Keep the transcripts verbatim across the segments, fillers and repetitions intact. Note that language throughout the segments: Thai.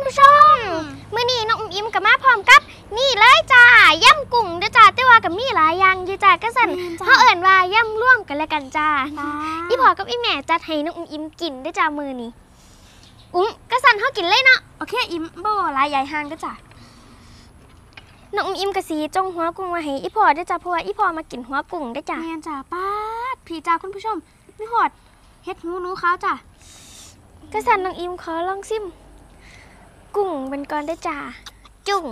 ผู้ชมมื้อนี้น้องอิ่มกับมาพร้อมกับนี่เลยจ้าย่ำกุ้งเด้อจ้าแต่ว่ากับมีหลายอย่างอยู่จ้าก็สั่นเฮาเอิ้นว่าย่ำร่วมกันแล้วกันจ้าอีพ่อกับอีแม่จัดให้น้องอิ่มกินเด้อจ้ามื้อนี้อุ้มก็สั่นเฮากินเลยเนาะโอเคอิ่มบ่หลายใหญ่ห่างเด้อจ้าน้องอิ่มก็สิจงหัวกุ้งมาให้อีพ่อเด้อจ้าเพราะว่าอีพ่อมากินหัวกุ้งเด้อจ้าแม่นจ้าป๊าดพี่จ้าคุณผู้ชมมีหอดเฮ็ดหูหนูขาวจ้าก็สั่นน้องอิ่มขอลองซิมกุ้งเป็นก้อนได้จ้าจุ่ง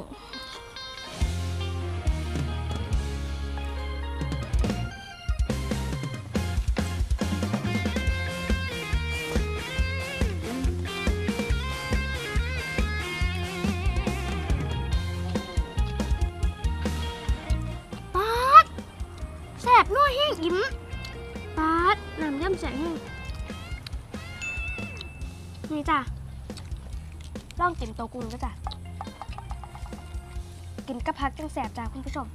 ป๊าดแสบนัวแห้งอิ่มป๊าดน้ำย่ำแสบแห้งนี่จ้าลองกินตัวกุ้งก็จ้ะกินกับผักจังแสบจ้าคุณผู้ชม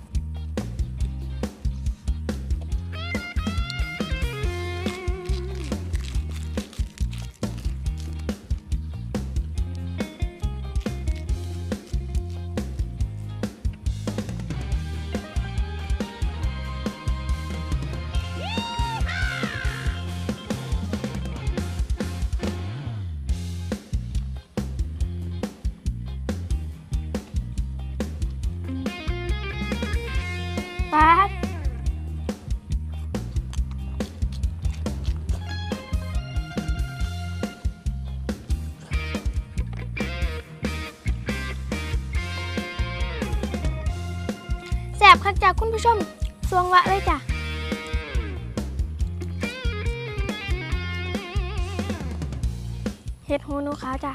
ป๊าดแสบคักจ้าคุณผู้ชมสวงวะเลยจ้ะเฮ็ดหูหนูขาวจ้ะ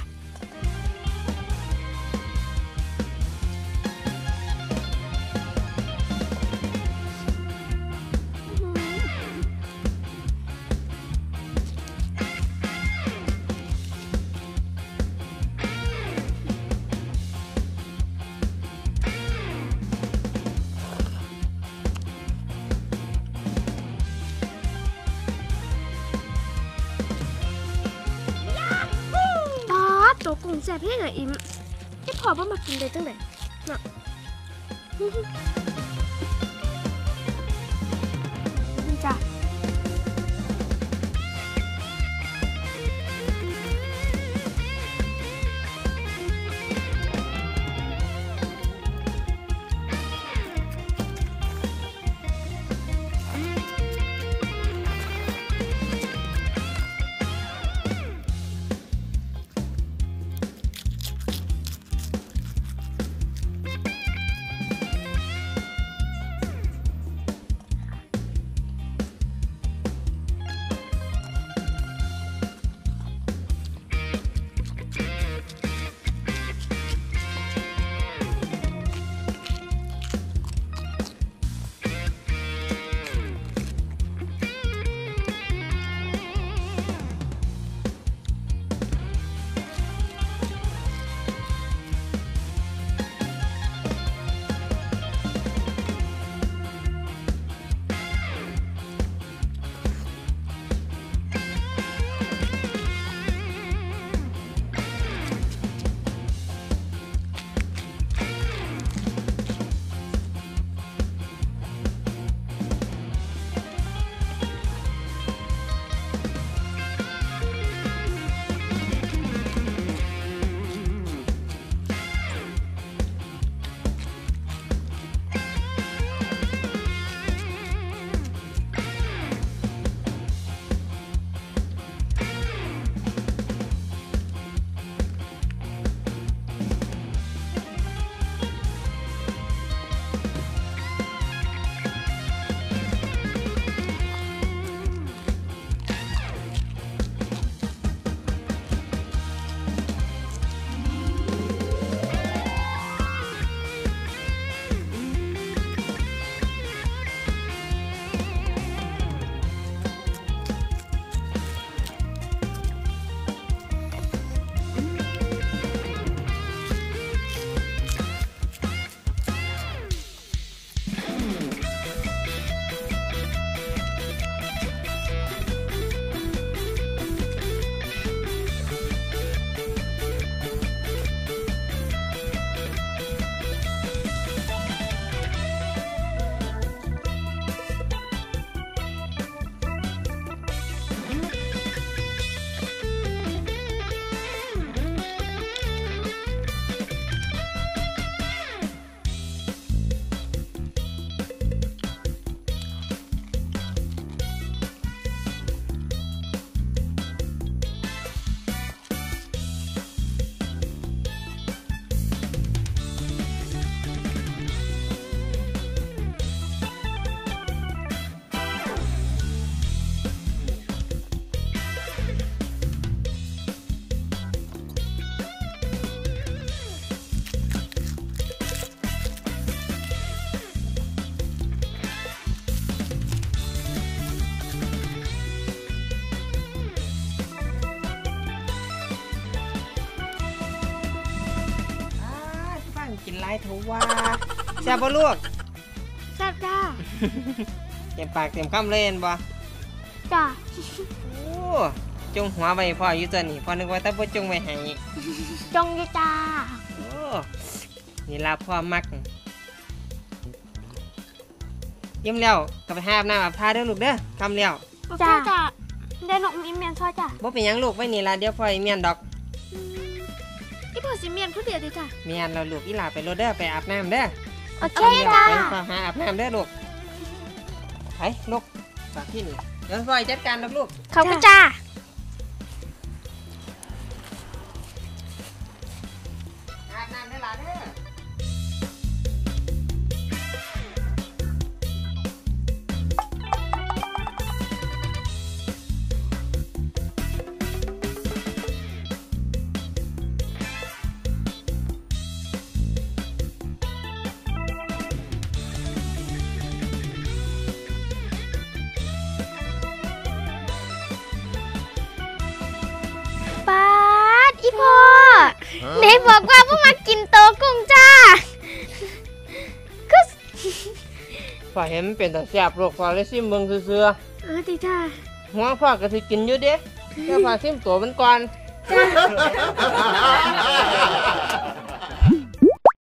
ตัวกุ้งแซ่บแห้งอ่ะอิ่มไอ้พ่อว่ามากินได้จังไหนเนาะนี่จ้ะว้าแซ่บบ่ลูกแซ่บจ้าเต็มปากเต็มคำเลยเห็นบ่จ้าโอ้จงหัวไว้พ่ออยู่ตัวนี้พ่อนึกว่าแต่บ่จงไว้ให้จงอยู่จ้าโอ้นี่ล่ะพ่อมักยิ้มแล้วก็ไปหาอาบน้ำอาบท่าเด้อลูกเด้อคำแล้วจ้าจ้าได้น้องอิมเมียนซอยจ้าบ่เป็นหยังลูกไว้นี่ล่ะเดี๋ยวพ่อให้เมียนดอกอีพ่อสิเมียนผู้เดียวดิจ้าเมียนเราลูกอีหลาไปรถเด้อไปอาบน้ำเด้อโอเคคำแล้วจ้าไปพ่อหาอาบน้ำเด้อลูกไปลูกฝากที่นี่เดี๋ยวพ่อจัดการดอกลูกขอบคุณจ้าอาบน้ำเด้อหลานเด้อปาดอีพ่อไหนบอกว่าพ่อมากินโตกุ้งจ้าก็พ่อเห็นมันเป็นแต่แซ่บลูกพ่อเลยซิมเบิ่งซื่อเออติจ้าๆหัวพ่อก็สิกินอยู่เด้แค่พ่อซิมตัวมันก่อนจ้า